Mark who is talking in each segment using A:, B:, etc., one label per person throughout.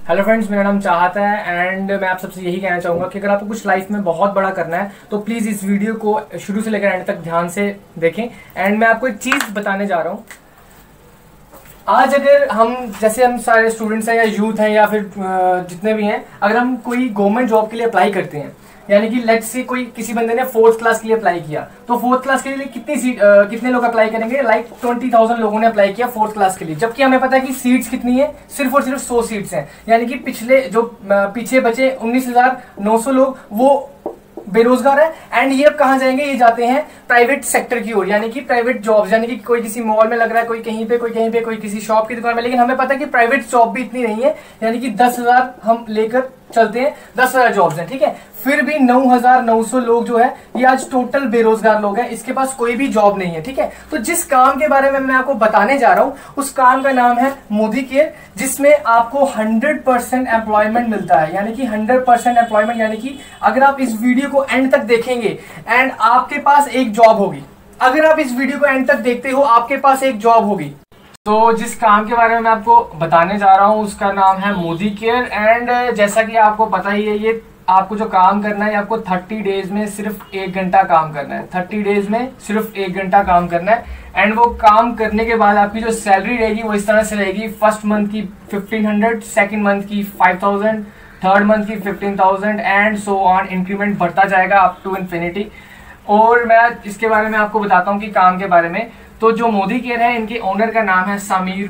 A: Hello friends, मेरा नाम चाहता है एंड मैं आप सबसे यही कहना चाहूँगा कि अगर आपको कुछ लाइफ में बहुत बड़ा करना है तो प्लीज़ इस वीडियो को शुरू से लेकर एंड तक ध्यान से देखें। एंड मैं आपको एक चीज़ बताने जा रहा हूँ। आज अगर हम हम सारे स्टूडेंट्स हैं या यूथ हैं या फिर जितने भी हैं, अगर हम कोई गवर्नमेंट जॉब के लिए अप्लाई करते हैं, यानी कि लेट्स से कोई किसी बंदे ने 4th क्लास के लिए अप्लाई किया, तो 4th क्लास के लिए कितने लोग अप्लाई करेंगे? लाइक 20,000 लोगों ने अप्लाई किया 4th क्लास के लिए, जबकि हमें पता है कि सीट्स कितनी है, सिर्फ और सिर्फ 100 सीट्स हैं। यानी कि पीछे बचे 19,900 लोग वो बेरोजगार है। एंड ये अब कहाँ जाएंगे? ये जाते हैं प्राइवेट सेक्टर की ओर, यानी कि प्राइवेट जॉब्स, यानी कि कोई किसी मॉल में लग रहा है, कोई कहीं पे, कोई किसी शॉप की दुकान में। लेकिन हमें पता है कि प्राइवेट जॉब भी इतनी नहीं है, यानी कि 10,000 हम लेकर चलते हैं, 10,000 जॉब्स हैं, ठीक है। फिर भी 9,900 लोग जो है ये आज टोटल बेरोजगार लोग हैं, इसके पास कोई भी जॉब नहीं है, ठीक है। तो जिस काम के बारे में मैं आपको बताने जा रहा हूं उस काम का नाम है modicare, जिसमें आपको 100% एम्प्लॉयमेंट मिलता है। यानी कि 100% एम्प्लॉयमेंट, यानी कि अगर आप इस वीडियो को एंड तक देखेंगे एंड आपके पास एक जॉब होगी, अगर आप इस वीडियो को एंड तक देखते हो आपके पास एक जॉब होगी। तो जिस काम के बारे में मैं आपको बताने जा रहा हूं उसका नाम है modicare। एंड जैसा कि आपको पता ही है, ये आपको जो काम करना है आपको 30 डेज में सिर्फ 1 घंटा काम करना है। 30 डेज में सिर्फ 1 घंटा काम करना है। एंड वो काम करने के बाद आपकी जो सैलरी रहेगी वो इस तरह से रहेगी। फर्स्ट मंथ की 1500, सेकेंड मंथ की 5000, थर्ड मंथ की 15,000 एंड सो ऑन। इंक्रीमेंट बढ़ता जाएगा अप टू इन्फिनिटी। और मैं इसके बारे में आपको बताता हूँ कि काम के बारे में। तो जो modicare है, इनके ओनर का नाम है समीर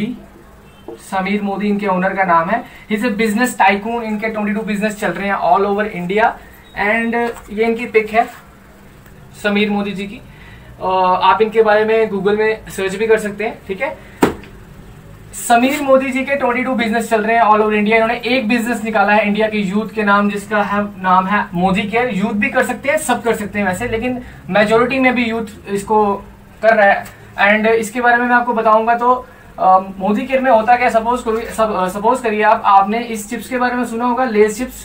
A: मोदी इनके ओनर का नाम है। He is a business tycoon. इनके 22 बिजनेस चल रहे हैं ऑल ओवर इंडिया। एंड ये इनकी पिक है समीर मोदी जी की। आप इनके बारे में गूगल में सर्च भी कर सकते हैं, ठीक है। समीर मोदी जी के 22 बिजनेस चल रहे हैं ऑल ओवर इंडिया। इन्होंने एक बिजनेस निकाला है इंडिया के यूथ के नाम, जिसका नाम है modicare। यूथ भी कर सकते हैं, सब कर सकते हैं वैसे, लेकिन मेजोरिटी में भी यूथ इसको कर रहा है। एंड इसके बारे में मैं आपको बताऊंगा। तो modicare में होता क्या? सपोज करिए आपने इस चिप्स के बारे में सुना होगा, लेज चिप्स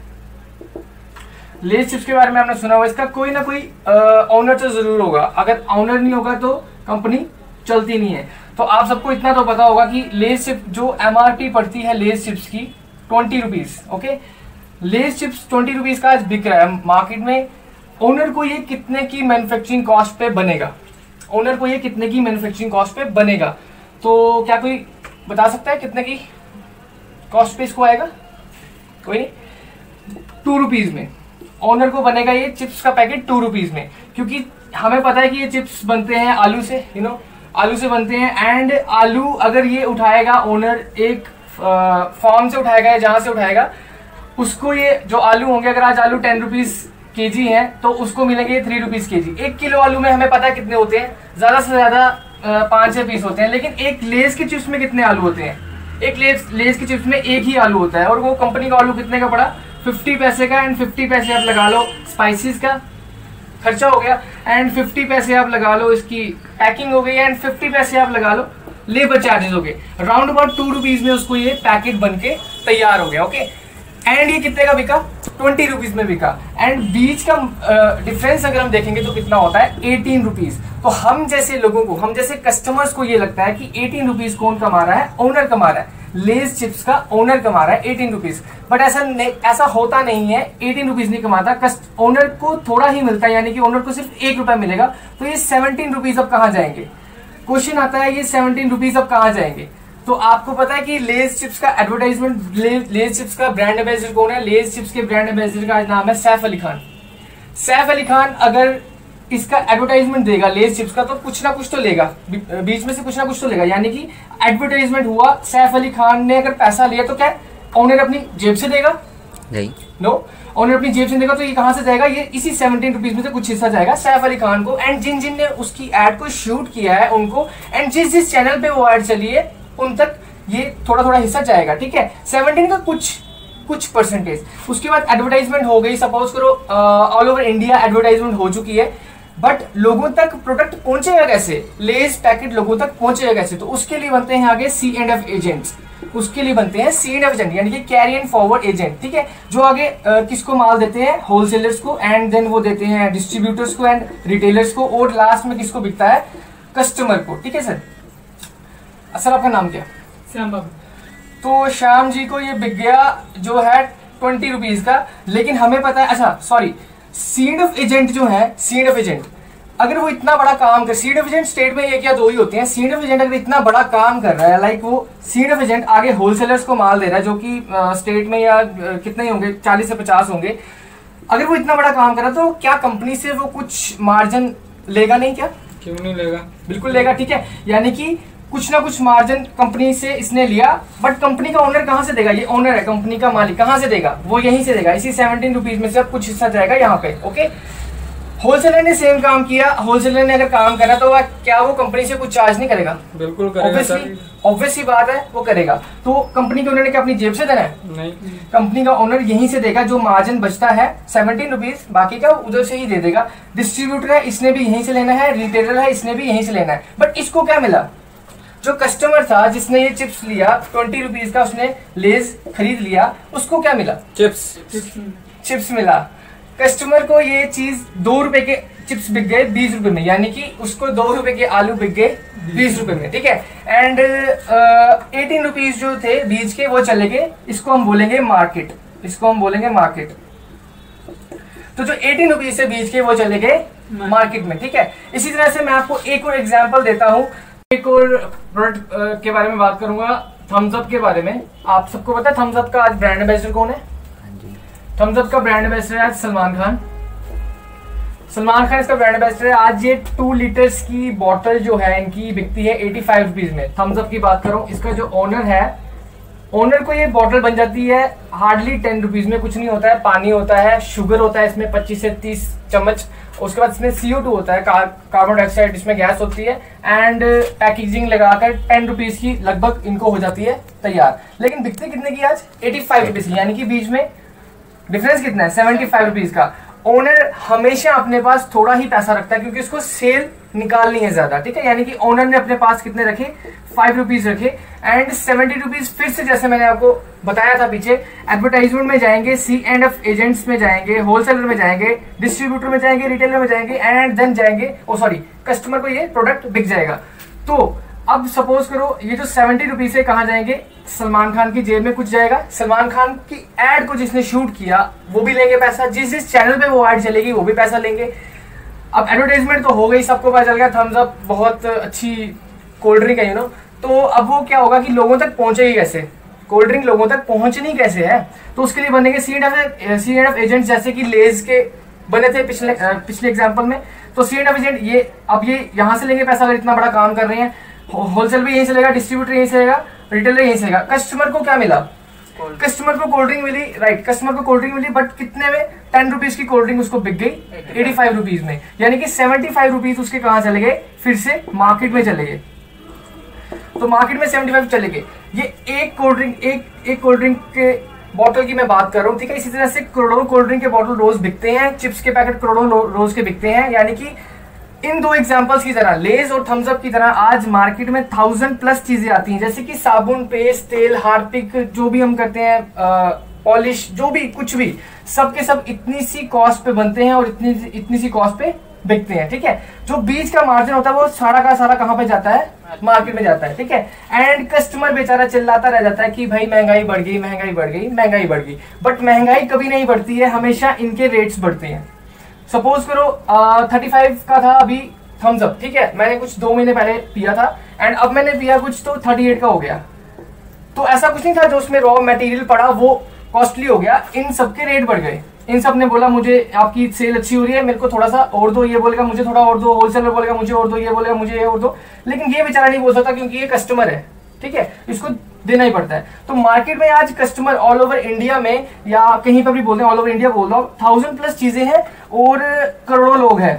A: के बारे में आपने सुना होगा। इसका कोई ना कोई ओनर तो जरूर होगा। अगर ओनर नहीं होगा तो कंपनी चलती नहीं है। तो आप सबको इतना तो पता होगा कि लेज चिप्स जो MRP पड़ती है लेज चिप्स की 20 rupees, okay. Lay's chips 20 rupees का आज बिक रहा है मार्केट में। ओनर को ये कितने की मैन्युफैक्चरिंग कॉस्ट पे बनेगा? तो क्या कोई बता सकता है कितने की कॉस्ट पे इसको आएगा? कोई नहीं। 2 रुपीज में ओनर को बनेगा ये चिप्स का पैकेट 2 रुपीज में। क्योंकि हमें पता है कि ये चिप्स बनते हैं आलू से, आलू से बनते हैं। एंड आलू अगर ये उठाएगा ओनर, एक फार्म से उठाएगा या जहां से उठाएगा, उसको ये जो आलू होंगे, अगर आज आलू 10 रुपीज केजी है तो उसको मिलेंगे 3 रुपीज केजी। 1 किलो आलू में हमें पता है कितने होते हैं, ज्यादा से ज्यादा 5-6 पीस होते हैं। लेकिन एक लेज के चिप्स में कितने आलू होते हैं? एक लेज के चिप्स में एक ही आलू होता है। और वो कंपनी का आलू कितने का पड़ा? 50 पैसे का। एंड 50 पैसे आप लगा लो स्पाइसेस का खर्चा हो गया, एंड 50 पैसे आप लगा लो इसकी पैकिंग हो गई, एंड 50 पैसे आप लगा लो लेबर चार्जेस हो गए। राउंड अबाउट 2 रुपीज में उसको ये पैकेट बन के तैयार हो गया, ओके। एंड ये कितने का बिका? 20 रुपीज में बिका। एंड बीच का डिफरेंस अगर हम देखेंगे तो कितना होता है? 18 रुपीज। तो हम जैसे लोगों को, हम जैसे कस्टमर्स को ये लगता है कि 18 रुपीज कौन कमा रहा है? ओनर कमा रहा है। लेज चिप्स का ओनर कमा रहा है 18 रुपीज। बट ऐसा होता नहीं है। 18 रुपीज नहीं कमाता, ओनर को थोड़ा ही मिलता है, यानी कि ओनर को सिर्फ 1 रुपया मिलेगा। तो ये 17 रुपीज अब कहां जाएंगे? क्वेश्चन आता है, ये 17 रुपीज अब कहां जाएंगे? तो आपको पता है कि लेज चिप्स का एडवर्टाइजमेंट, लेज चिप्स का ब्रांड एम्बेसडर कौन है? लेज चिप्स के ब्रांड एम्बेसडर का नाम है सैफ अली खान। सैफ अली खान अगर इसका एडवर्टाइजमेंट देगा लेज चिप्स का, तो कुछ ना कुछ तो लेगा, बीच में से कुछ ना कुछ तो लेगा। यानी कि एडवर्टाइजमेंट हुआ, सैफ अली खान ने अगर पैसा लिया तो क्या ओनर अपनी जेब से देगा? नहीं, नो। ओनर अपनी जेब से देगा तो ये कहां से जाएगा? ये इसी 17 रुपीज में से कुछ हिस्सा जाएगा सैफ अली खान को। एंड जिन ने उसकी एड को शूट किया है उनको, एंड जिस चैनल पे वो एड चली है उन तक ये थोड़ा थोड़ा हिस्सा जाएगा, ठीक है। 17 का कुछ परसेंटेज। उसके बाद एडवर्टाइजमेंट हो गई, सपोज करो ऑल ओवर इंडिया एडवर्टाइजमेंट हो चुकी है। बट लोगों तक प्रोडक्ट पहुंचेगा कैसे? लेज पैकेट लोगों तक पहुंचेगा कैसे? तो उसके लिए बनते हैं आगे C&F एजेंट्स। उसके लिए बनते हैं C&F एजेंट, यानी कि कैरी एंड फॉरवर्ड एजेंट, ठीक है। जो आगे किसको माल देते हैं? होलसेलर्स को, एंड देन वो देते हैं डिस्ट्रीब्यूटर्स को एंड रिटेलर्स को, और लास्ट में किसको बिकता है? कस्टमर को, ठीक है सर। सर आपका नाम क्या? श्याम बाबू। तो श्याम जी को ये बिक गया जो है 20 रुपीज का, लेकिन हमें पता है, अच्छा सॉरी, सीड ऑफ एजेंट जो है, सीड ऑफ एजेंट अगर वो इतना बड़ा काम कर, सीड ऑफ एजेंट स्टेट में एक या दो ही होते हैं, सीड ऑफ एजेंट अगर इतना बड़ा काम कर रहा है, लाइक वो सीड ऑफ एजेंट आगे होलसेलर्स को माल दे रहा है जो कि स्टेट में या कितने ही होंगे, 40 से 50 होंगे, अगर वो इतना बड़ा काम कर रहा है तो क्या कंपनी से वो कुछ मार्जिन लेगा नहीं? क्या
B: क्यों नहीं लेगा?
A: बिल्कुल लेगा, ठीक है। यानी कि कुछ ना कुछ मार्जिन कंपनी से इसने लिया, बट कंपनी का ओनर कहां से देगा? ये ओनर है, कंपनी का मालिक कहां से देगा? वो यहीं से देगा, इसी 17 रुपीज में से अब कुछ हिस्सा जाएगा यहाँ पे। ओके, होलसेलर ने सेम काम किया, होलसेलर ने अगर काम करा तो क्या वो कंपनी से कुछ चार्ज नहीं करेगा?
B: बिल्कुल करेगा,
A: ऑब्वियसली बात है, वो करेगा। तो कंपनी के ओनर ने क्या अपनी जेब से देना है?
B: नहीं,
A: कंपनी का ओनर यहीं से देगा, जो मार्जिन बचता है 17 रुपीज, बाकी का उधर से ही दे देगा। डिस्ट्रीब्यूटर है, इसने भी यहीं से लेना है, रिटेलर है, इसने भी यहीं से लेना है। बट इसको क्या मिला? जो कस्टमर था जिसने ये चिप्स लिया 20 रुपीज का, उसने लेज खरीद लिया, उसको क्या मिला? चिप्स मिला। कस्टमर को ये चीज 2 रुपए के चिप्स बिक गए 20 रुपए में, यानी कि उसको 2 रुपए के आलू बिक गए 20 रुपए में, ठीक है। एंड 18 रुपीज जो थे बीज के वो चले गए, इसको हम बोलेंगे मार्केट, इसको हम बोलेंगे मार्केट। तो जो 18 रुपीज से बीज के वो चले गए मार्केट में, ठीक है। इसी तरह से मैं आपको एक और एग्जाम्पल देता हूँ, एक और प्रोडक्ट के बारे में बात करूंगा, थम्स अप के बारे में। आप सबको पता है थम्स अप का आज ब्रांड एम्बेसडर कौन है? थम्स अप का ब्रांड एम्बेसडर है सलमान खान। सलमान खान इसका ब्रांड एम्बेसडर है। आज ये 2 लीटर्स की बोतल जो है इनकी बिकती है 85 रुपीज में। थम्स अप की बात करूं, इसका जो ओनर है, ओनर को ये बोतल बन जाती है हार्डली 10 रुपीज में। कुछ नहीं होता है, पानी होता है, शुगर होता है इसमें 25 से 30 चम्मच, उसके बाद इसमें CO2 होता है, कार्बन डाइऑक्साइड इसमें गैस होती है, एंड पैकेजिंग लगाकर 10 रुपीज की लगभग इनको हो जाती है तैयार। लेकिन बिकती कितने की आज? 85 रुपीज की, यानी कि बीच में डिफरेंस कितना है? 75 रुपीज का। ओनर हमेशा अपने पास थोड़ा ही पैसा रखता है क्योंकि उसको सेल निकालनी है ज्यादा, ठीक है। यानी कि ओनर ने अपने पास कितने रखे? 5 रुपीज रखे, एंड 70 रुपीज फिर से, जैसे मैंने आपको बताया था पीछे, एडवर्टाइजमेंट में जाएंगे, C&F एजेंट्स में जाएंगे, होलसेलर में जाएंगे, डिस्ट्रीब्यूटर में जाएंगे, रिटेलर में जाएंगे, एंड देन जाएंगे, कस्टमर को ये प्रोडक्ट बिक जाएगा। तो अब सपोज करो ये जो 70 रुपीज से कहाँ जाएंगे? सलमान खान की जेब में कुछ जाएगा। सलमान खान की एड को जिसने शूट किया वो भी लेंगे पैसा, जिस चैनल पे वो एड चलेगी वो भी पैसा लेंगे। अब एडवर्टाइजमेंट तो हो गई, सबको पता चल गया थम्स अप बहुत अच्छी कोल्ड ड्रिंक है, तो अब वो क्या होगा कि लोगों तक पहुंचेगी कैसे? कोल्ड ड्रिंक लोगों तक पहुंचनी कैसे है? तो उसके लिए बनेंगे C&F एजेंट, जैसे कि लेज के बने थे पिछले एग्जाम्पल में। तो C&F एजेंट ये अब ये यहाँ से लेंगे पैसा, अगर इतना बड़ा काम कर रहे हैं। होलसेल भी यहीं से लेगा, डिस्ट्रीब्यूटर यहीं से लेगा, रिटेलर यहीं से लेगा। कस्टमर को क्या मिला? कस्टमर को कोल्ड ड्रिंक मिली, राइट, कस्टमर को कोल्ड ड्रिंक मिली, बट कितने में? 10 रुपीज की कोल्ड ड्रिंक उसको बिक गई 85 रुपीज में, यानी कि 75 रुपीज उसके कहां चले गए? फिर से मार्केट में चले गए। तो मार्केट में 75 चले गए। ये एक कोल्ड ड्रिंक, एक कोल्ड ड्रिंक के बॉटल की मैं बात कर रहा हूँ, ठीक है। इसी तरह से करोड़ों कोल्ड ड्रिंक के बॉटल रोज बिकते हैं, चिप्स के पैकेट करोड़ों रोज के बिकते हैं। यानी कि इन 2 एग्जांपल्स की तरह, लेज और थम्स अप की तरह, आज मार्केट में 1000+ चीजें आती हैं, जैसे कि साबुन, पेस्ट, तेल, हार्पिक, जो भी हम करते हैं, पॉलिश, जो भी कुछ भी, सब के सब इतनी सी कॉस्ट पे बनते हैं और इतनी सी कॉस्ट पे बिकते हैं, ठीक है। जो बीच का मार्जिन होता है वो सारा का सारा कहाँ पे जाता है? मार्केट में जाता है, ठीक है। एंड कस्टमर बेचारा चिल्लाता रह जाता है कि भाई महंगाई बढ़ गई, महंगाई बढ़ गई, महंगाई बढ़ गई। बट महंगाई कभी नहीं बढ़ती है, हमेशा इनके रेट्स बढ़ते हैं। सपोज करो 35 का था अभी थम्स अप, ठीक है, मैंने कुछ 2 महीने पहले पिया था, एंड अब मैंने पिया कुछ तो 38 का हो गया। तो ऐसा कुछ नहीं था, जो उसमें रॉ मटेरियल पड़ा वो कॉस्टली हो गया, इन सबके रेट बढ़ गए। इन सब ने बोला मुझे आपकी सेल अच्छी हो रही है, मेरे को थोड़ा सा और दो, ये बोलेगा मुझे थोड़ा और दो, होलसेलर बोलेगा मुझे और दो, ये बोलेगा मुझे ये और दो। लेकिन ये बेचारा नहीं बोल सकता क्योंकि ये कस्टमर है, ठीक है, इसको देना ही पड़ता है। तो मार्केट में आज कस्टमर ऑल ओवर इंडिया में, या कहीं पर भी बोलते हैं, ऑल ओवर इंडिया बोल रहा हूँ, 1000+ चीजें हैं और करोड़ों लोग हैं,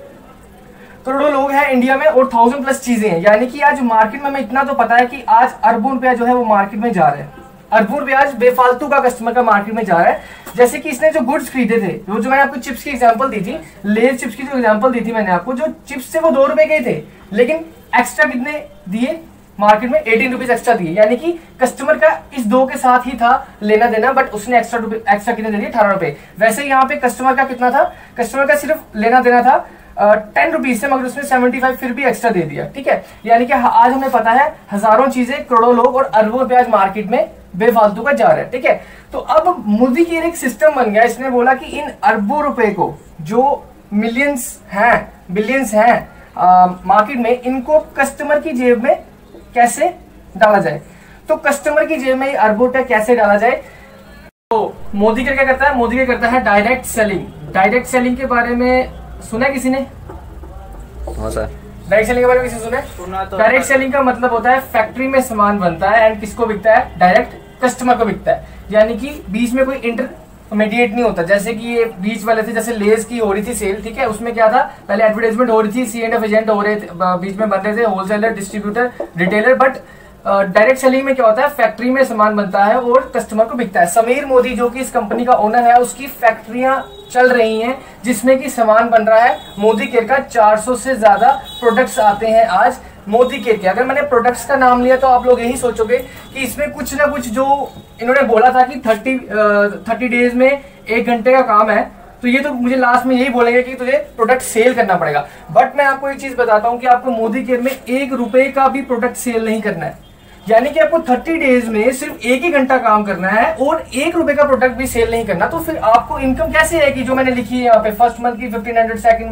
A: करोड़ों लोग हैं इंडिया में और 1000+ चीजें हैं। यानी कि आज मार्केट में हमें इतना तो पता है कि आज अरबों रुपया जो है वो मार्केट में जा रहा है, अरबों रुपया आज बेफालतू का कस्टमर का मार्केट में जा रहा है। जैसे कि इसने जो गुड्स खरीदे थे, वो जो मैंने आपको चिप्स की एग्जांपल दी थी, लेज चिप्स की जो एग्जांपल दी थी मैंने आपको, जो चिप्स थे वो 2 रुपए के थे, लेकिन एक्स्ट्रा कितने दिए? मार्केट में 18 रुपीज एक्स्ट्रा दिए। यानी कि कस्टमर का इस 2 के साथ ही था लेना देना, बट उसने एक्स्ट्रा कितने दे दिए? 18 रुपए। वैसे यहाँ पे कस्टमर का कितना था? कस्टमर का सिर्फ लेना देना था 10 रुपीज थे, मगर उसने 75 फिर भी एक्स्ट्रा दे दिया, ठीक है। यानी कि आज हमें पता है हजारों चीजें, करोड़ों लोग और अरबों रुपए आज मार्केट में बेफालतू का जा रहा है, ठीक है। तो अब मोदी की एक सिस्टम बन गया, इसने बोला कि इन अरबों रुपए को, जो मिलियंस हैं, बिलियंस हैं मार्केट में, इनको कस्टमर की जेब में कैसे डाला जाए। तो कस्टमर की जेब में अरबों रुपए कैसे डाला जाए, तो मोदी क्या करता है, मोदी क्या करता है, डायरेक्ट सेलिंग। डायरेक्ट सेलिंग के बारे में सुना है किसी ने?
B: हाँ सर।
A: डायरेक्ट सेलिंग के बारे में किसी सुना है? डायरेक्ट सेलिंग का मतलब होता है फैक्ट्री में सामान बनता है एंड किसको बिकता है, डायरेक्ट कस्टमर को बिकता है। यानी कि बीच में कोई इंटरमीडिएट नहीं होता। जैसे कि ये बीच वाले थे, जैसे लेस की हो रही थी सेल, ठीक है, उसमें क्या था, पहले एडवर्टाइजमेंट हो रही थी, C&F एजेंट हो रहे थे, बीच में बन रहे थे wholesaler, distributor, retailer. But direct selling में क्या होता है, फैक्ट्री में सामान बनता है और कस्टमर को बिकता है। समीर मोदी जो कि इस कंपनी का ओनर है, उसकी फैक्ट्रियां चल रही हैं जिसमें कि सामान बन रहा है मोदी केयर का। 400 से ज्यादा प्रोडक्ट्स आते हैं आज मोदी केयर के। अगर मैंने प्रोडक्ट्स का नाम लिया तो आप लोग यही सोचोगे कि इसमें कुछ ना कुछ, जो इन्होंने बोला था कि 30 डेज में 1 घंटे का काम है, तो ये तो मुझे लास्ट में यही बोलेंगे कि तुझे प्रोडक्ट सेल करना पड़ेगा। बट मैं आपको एक चीज बताता हूं कि आपको मोदी केयर में 1 रुपए का भी प्रोडक्ट सेल नहीं करना है। यानी कि आपको 30 डेज में सिर्फ 1 ही घंटा काम करना है और 1 रुपए का प्रोडक्ट भी सेल नहीं करना। तो फिर आपको इनकम कैसे आएगी, जो मैंने लिखी है यहाँ पे, फर्स्ट मंथ की 1500, सेकंड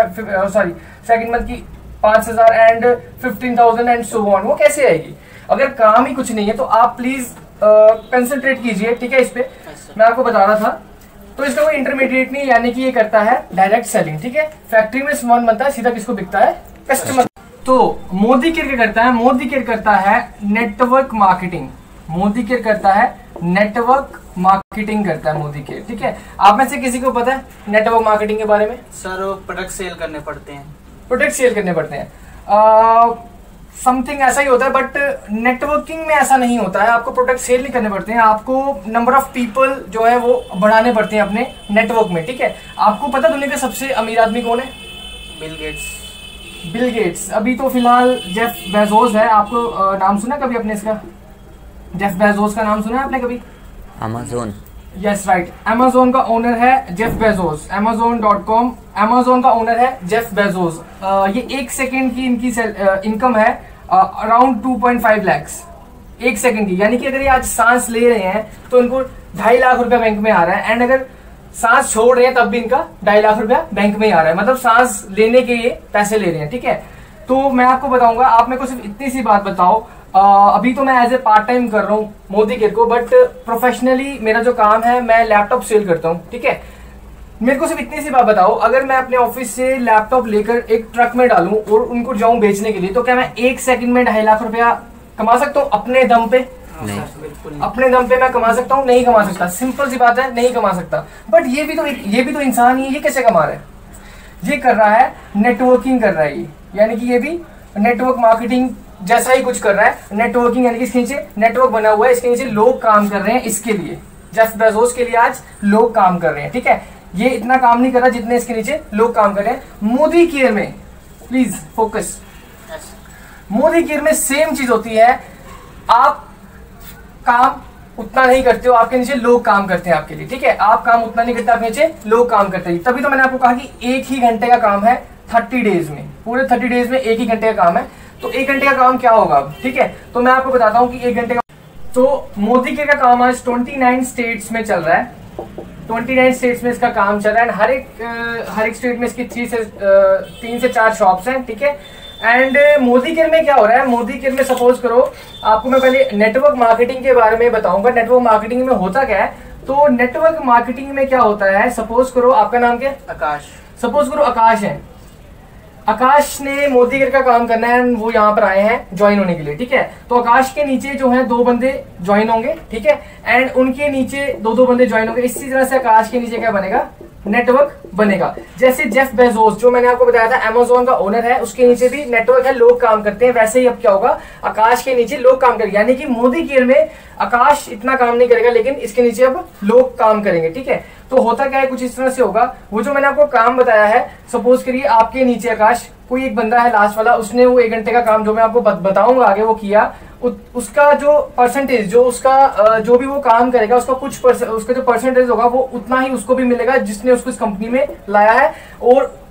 A: मंथ की 5000 एंड 15,000 एंड सो ऑन, वो कैसे आएगी? अगर काम ही कुछ नहीं है तो आप प्लीज कंसंट्रेट कीजिए, ठीक है। इस पे मैं आपको बता रहा था। तो इसका कोई इंटरमीडिएट नहीं, यानी कि ये करता है डायरेक्ट सेलिंग, ठीक है। फैक्ट्री में सामान बनता है, सीधा किसको बिकता है, कस्टमर। तो मोदी केयर क्या करता है, मोदी केयर करता है नेटवर्क मार्केटिंग। मोदी केयर करता है नेटवर्क मार्केटिंग करता है मोदी केयर, ठीक है। आप में से किसी को पता है नेटवर्क मार्केटिंग के बारे में?
C: सर वो प्रोडक्ट सेल करने पड़ते हैं।
A: प्रोडक्ट सेल करने पड़ते हैं, समथिंग ऐसा ही होता है। बट नेटवर्किंग में ऐसा नहीं होता है, आपको प्रोडक्ट सेल नहीं करने पड़ते हैं, आपको नंबर ऑफ पीपल जो है वो बढ़ाने पड़ते हैं अपने नेटवर्क में, ठीक है। आपको पता दुनिया के सबसे अमीर आदमी कौन है?
C: Bill Gates.
A: Bill Gates. अभी तो फिलहाल जेफ बेजोस है। आपको नाम सुना कभी अपने इसका? जेफ बेजोस का नाम सुना है आपने कभी?
B: अमेज़न।
A: यस राइट, अमेज़न का ओनर है जेफ बेजोस। Amazon.com, अमेज़न का ओनर है जेफ बेजोस। ये 1 सेकेंड की इनकी इनकम है अराउंड 2.5 lakhs 1 सेकेंड की। यानी कि अगर ये आज सांस ले रहे हैं तो इनको 2.5 लाख रुपया बैंक में आ रहा है, एंड अगर सांस छोड़ रहे हैं तब भी इनका 2.5 लाख रुपया बैंक में ही आ रहा है। मतलब सांस लेने के ये पैसे ले रहे हैं, ठीक है। तो मैं आपको बताऊंगा, आप मेरे को सिर्फ इतनी सी बात बताओ। अभी तो मैं एज ए पार्ट टाइम कर रहा हूँ मोदी केयर को, बट प्रोफेशनली मेरा जो काम है, मैं लैपटॉप सेल करता हूँ, ठीक है। मेरे को सिर्फ इतनी सी बात बताओ, अगर मैं अपने ऑफिस से लैपटॉप लेकर एक ट्रक में डालूं और उनको जाऊं बेचने के लिए, तो क्या मैं 1 सेकंड में 2.5 लाख रुपया कमा सकता हूँ अपने दम पे?
C: नहीं।
A: अपने दम पे मैं कमा सकता हूँ? नहीं कमा सकता। सिंपल सी बात है, नहीं कमा सकता। बट ये भी तो इंसान ही है। ये कैसे कमा रहा है? ये कर रहा है नेटवर्किंग कर रहा है ये, यानी कि ये भी नेटवर्क मार्केटिंग जैसा ही कुछ कर रहा है। नेटवर्किंग यानी कि इसके नीचे नेटवर्क बना हुआ है, इसके नीचे लोग काम कर रहे हैं। इसके लिए जेफ बेजोस के लिए आज लोग काम कर रहे हैं, ठीक है। ये इतना काम नहीं कर रहा जितने इसके नीचे लोग काम कर रहे हैं। मोदी केयर में प्लीज फोकस, मोदी केयर में सेम चीज होती है। आप काम उतना नहीं करते हो, आपके नीचे लोग काम करते हैं आपके लिए, ठीक है। आप काम उतना नहीं करते, आपके नीचे लोग काम करते हैं। तभी तो मैंने आपको कहा कि 1 ही घंटे का काम है 30 डेज में, पूरे 30 डेज में 1 ही घंटे का काम है। तो 1 घंटे का काम क्या होगा, ठीक है। तो मैं आपको बताता हूं कि 1 घंटे का, तो मोदी केयर का काम आज 29 स्टेट्स में चल रहा है। 29 स्टेट्स में इसका काम चल रहा है। हर एक स्टेट में इसकी 3 से 4 शॉप्स हैं, ठीक है। एंड मोदी केयर में क्या हो रहा है, मोदी केयर में सपोज करो, आपको मैं पहले नेटवर्क मार्केटिंग के बारे में बताऊंगा। नेटवर्क मार्केटिंग में होता क्या है, तो नेटवर्क मार्केटिंग में क्या होता है, सपोज करो आपका नाम क्या है?
C: आकाश।
A: सपोज करो आकाश है। आकाश ने मोदी केयर का काम करना है, वो यहाँ पर आए हैं ज्वाइन होने के लिए, ठीक है। तो आकाश के नीचे जो है 2 बंदे ज्वाइन होंगे, ठीक है। एंड उनके नीचे 2 बंदे ज्वाइन होंगे। इसी तरह से आकाश के नीचे क्या बनेगा, नेटवर्क बनेगा। जैसे जेफ बेजोस जो मैंने आपको बताया था अमेज़न का ओनर है, उसके नीचे भी नेटवर्क है, लोग काम करते हैं। वैसे ही अब क्या होगा, आकाश के नीचे लोग काम करेंगे। यानी कि मोदी केयर में आकाश इतना काम नहीं करेगा, लेकिन इसके नीचे अब लोग काम करेंगे, ठीक है। तो होता क्या है, कुछ इस तरह से होगा। वो जो मैंने आपको काम बताया है, सपोज करिए आपके नीचे आकाश कोई एक बंदा है लास्ट वाला, उसने वो 1 घंटे का काम जो मैं आपको बताऊंगा आगे वो किया। उसका जो परसेंटेज, जो उसका जो भी वो काम करेगा, उसका उसका जो परसेंटेज होगा वो उतना ही उसको भी मिलेगा जिसने उसको इस कंपनी में लाया है। और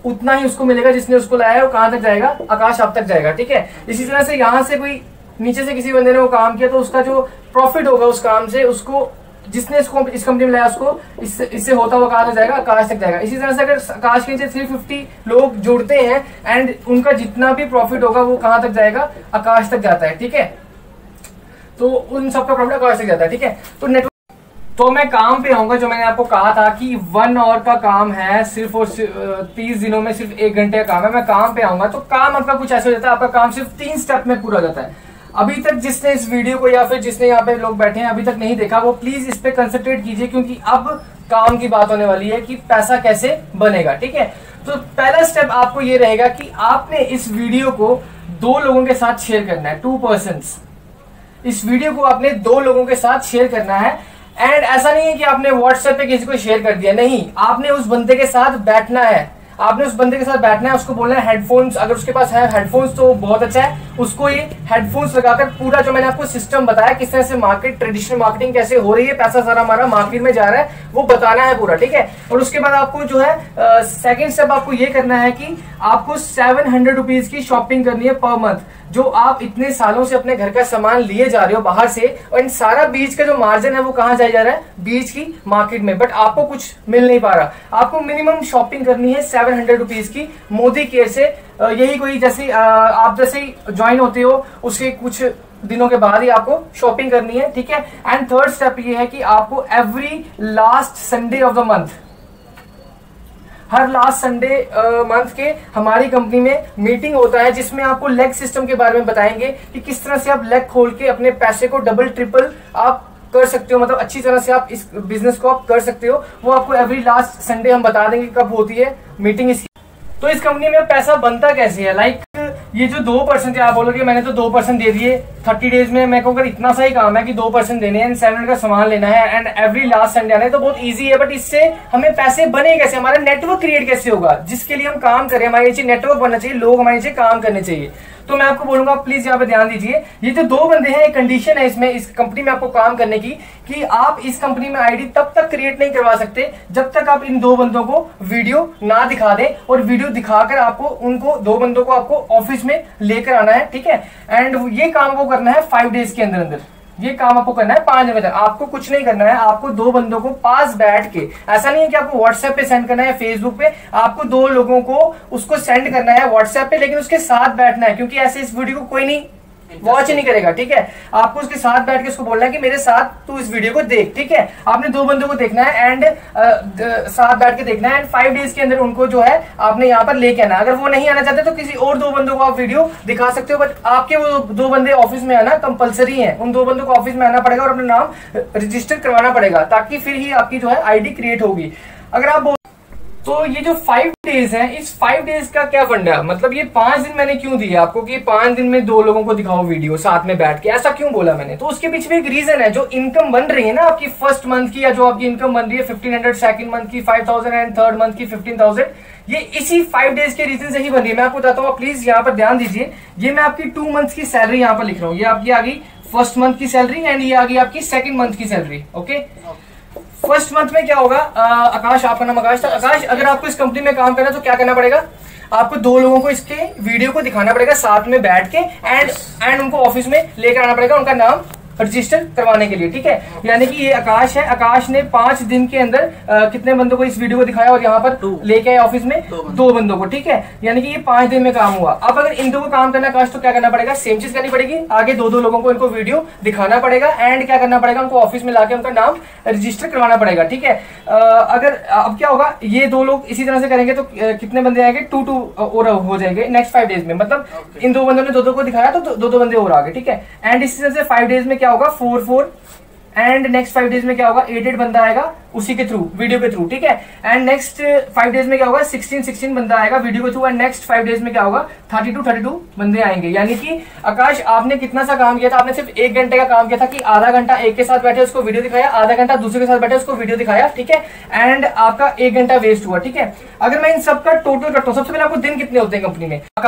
A: उतना ही उसको मिलेगा जिसने उसको लाया है। वो कहां तक जाएगा? आकाश आप तक जाएगा, ठीक है। इसी तरह से यहां से कोई नीचे से किसी बंदे ने वो काम किया तो उसका जो प्रॉफिट होगा उस काम से, उसको जिसने इसको इस कंपनी में लाया उसको इससे होता हुआ कहां तक जाएगा? आकाश तक जाएगा। इसी तरह से अगर आकाश के नीचे 350 लोग जुड़ते हैं एंड उनका जितना भी प्रॉफिट होगा वो कहां तक जाएगा? आकाश तक जाता है, ठीक है। तो उन सबका प्रॉफिट आकाश तक जाता है, ठीक है। तो नेटवर्क, तो मैं काम पे आऊंगा। जो मैंने आपको कहा था कि 1 आवर का काम है सिर्फ, और 30 दिनों में सिर्फ 1 घंटे का काम है। मैं काम पे आऊंगा तो काम आपका कुछ ऐसा हो जाता है, आपका काम सिर्फ 3 स्टेप में पूरा हो जाता है। अभी तक जिसने इस वीडियो को या फिर जिसने यहाँ पे लोग बैठे हैं अभी तक नहीं देखा, वो प्लीज इस पे कंसंट्रेट कीजिए, क्योंकि अब काम की बात होने वाली है कि पैसा कैसे बनेगा, ठीक है। तो पहला स्टेप आपको ये रहेगा कि आपने इस वीडियो को 2 लोगों के साथ शेयर करना है, 2 पर्सन्स। इस वीडियो को आपने 2 लोगों के साथ शेयर करना है। एंड ऐसा नहीं है कि आपने व्हाट्सएप पे किसी को शेयर कर दिया, नहीं, आपने उस बंदे के साथ बैठना है। आपने उस बंदे के साथ बैठना है, उसको बोलना है हेडफोन्स, अगर उसके पास है हेडफोन्स तो बहुत अच्छा है, उसको ये हेडफोन्स लगाकर पूरा जो मैंने आपको सिस्टम बताया किस तरह से मार्केट, ट्रेडिशनल मार्केटिंग कैसे हो रही है, पैसा सारा हमारा मार्केट में जा रहा है, वो बताना है पूरा, ठीक है। और उसके बाद आपको जो है सेकेंड स्टेप आपको ये करना है कि आपको 700 रुपीज की शॉपिंग करनी है पर मंथ, जो आप इतने सालों से अपने घर का सामान लिए जा रहे हो बाहर से, और इन सारा बीच का जो मार्जिन है वो कहां जाया जा रहा है? बीच की मार्केट में, बट आपको कुछ मिल नहीं पा रहा। आपको मिनिमम शॉपिंग करनी है 700 रुपीज की मोदी केयर से। यही कोई जैसे आप जैसे ही ज्वाइन होते हो उसके कुछ दिनों के बाद ही आपको शॉपिंग करनी है, ठीक है। एंड थर्ड स्टेप ये है कि आपको every last Sunday of the month, हर लास्ट संडे मंथ के हमारी कंपनी में मीटिंग होता है, जिसमें आपको लेग सिस्टम के बारे में बताएंगे कि किस तरह से आप लेग खोल के अपने पैसे को डबल ट्रिपल आप कर सकते हो, मतलब अच्छी तरह से आप इस बिजनेस को आप कर सकते हो। वो आपको एवरी लास्ट संडे हम बता देंगे कब होती है मीटिंग इसकी। तो इस कंपनी में पैसा बनता कैसे है? लाइक ये जो 2% आप बोलोगे मैंने तो 2% दे दिए 30 डेज में, मैं कहूँ अगर इतना सा ही काम है कि 2% देने हैं, 700 का सामान लेना है एंड एवरी लास्ट संडे आना है, तो बहुत इजी है। बट इससे हमें पैसे बने कैसे? हमारा नेटवर्क क्रिएट कैसे होगा? जिसके लिए हम काम करें, हमारे नीचे नेटवर्क बनना चाहिए, लोग हमारे नीचे काम करने चाहिए। तो मैं आपको बोलूंगा प्लीज यहाँ पे ध्यान दीजिए, ये जो 2 बंदे हैं, एक कंडीशन है इसमें, इस कंपनी में आपको काम करने की, कि आप इस कंपनी में आईडी तब तक क्रिएट नहीं करवा सकते जब तक आप इन 2 बंदों को वीडियो ना दिखा दें, और वीडियो दिखाकर आपको उनको 2 बंदों को आपको ऑफिस में लेकर आना है, ठीक है। एंड ये काम को करना है 5 डेज के अंदर अंदर। ये काम आपको करना है 5 दिन में। आपको कुछ नहीं करना है, आपको 2 बंदों को पास बैठ के, ऐसा नहीं है कि आपको व्हाट्सएप पे सेंड करना है, फेसबुक पे, आपको 2 लोगों को उसको सेंड करना है व्हाट्सएप पे, लेकिन उसके साथ बैठना है, क्योंकि ऐसे इस वीडियो को कोई नहीं वॉच नहीं करेगा, ठीक है। आपको उसके साथ बैठ के उसको बोलना है कि मेरे साथ तू इस वीडियो को देख, ठीक है। आपने 2 बंदों को देखना है एंड साथ बैठ के देखना है, एंड 5 डेज के अंदर उनको जो है आपने यहाँ पर लेके आना। अगर वो नहीं आना चाहते तो किसी और 2 बंदों को आप वीडियो दिखा सकते हो, बट आपके वो 2 बंदे ऑफिस में आना कंपलसरी है। उन 2 बंदों को ऑफिस में आना पड़ेगा और अपना नाम रजिस्टर करवाना पड़ेगा, ताकि फिर ही आपकी जो है आईडी क्रिएट होगी। अगर आप तो ये जो 5 डेज है, इस 5 डेज का क्या फंडा है? मतलब ये 5 दिन मैंने क्यों दिया आपको कि 5 दिन में 2 लोगों को दिखाओ वीडियो साथ में बैठ के, ऐसा क्यों बोला मैंने? तो उसके पीछे भी एक रीजन है। जो इनकम बन रही है ना आपकी फर्स्ट मंथ की, या जो आपकी इनकम बन रही है 1500, सेकंड मंथ की 5000 एंड थर्ड मंथ की 15000, ये इसी 5 डेज के रीजन से ही बन रही है। मैं आपको बताता हूँ, प्लीज यहाँ पर ध्यान दीजिए। ये मैं आपकी 2 मंथ्स की सैलरी यहाँ पर लिख रहा हूँ। ये आपकी आ गई फर्स्ट मंथ की सैलरी एंड ये आ गई आपकी सेकंड मंथ की सैलरी, ओके। फर्स्ट मंथ में क्या होगा? आकाश, आपका नाम आकाश था। आकाश, अगर आपको इस कंपनी में काम करना है तो क्या करना पड़ेगा? आपको 2 लोगों को इसके वीडियो को दिखाना पड़ेगा साथ में बैठ के, एंड उनको ऑफिस में लेकर आना पड़ेगा उनका नाम रजिस्टर करवाने के लिए, ठीक है। यानी कि ये आकाश है, आकाश ने 5 दिन के अंदर कितने बंदों को इस वीडियो को दिखाया और यहाँ पर लेके आए ऑफिस में 2 बंदों को, ठीक है। यानी कि ये 5 दिन में काम हुआ। अब अगर इन 2 को काम करना आकाश तो क्या करना पड़ेगा? सेम चीज करनी पड़ेगी, आगे 2 लोगों को इनको वीडियो दिखाना पड़ेगा एंड क्या करना पड़ेगा? उनको ऑफिस में लाके उनका नाम रजिस्टर करवाना पड़ेगा, ठीक है। अगर अब क्या होगा, ये 2 लोग इसी तरह से करेंगे तो कितने बंदे आएंगे? 2 और हो जाएंगे नेक्स्ट 5 डेज में। मतलब इन 2 बंदों ने 2 को दिखाया तो 2 बंदे और आ गए, ठीक है। एंड इसी तरह से 5 डेज में क्या होगा? 4 एंड नेक्स्ट 5 डेज में क्या होगा? 8 बंदा आएगा उसी के थ्रू, वीडियो के थ्रू, ठीक है। एंड नेक्स्ट 5 डेज में क्या होगा? 16 बंदा आएगा वीडियो के थ्रू, एंड नेक्स्ट 5 डेज में क्या होगा? 32 बंदे आएंगे। यानी कि आकाश, आपने कितना सा काम किया था? आपने सिर्फ 1 घंटे का काम किया था कि आधा घंटा एक के साथ बैठे उसको वीडियो दिखाया, आधा घंटा दूसरे के साथ बैठे उसको वीडियो दिखाया, ठीक है। एंड आपका 1 घंटा वेस्ट हुआ, ठीक है। अगर मैं इन सबका टोटल करता हूँ, सबसे पहले आपको दिन कितने होते हैं कंपनी में?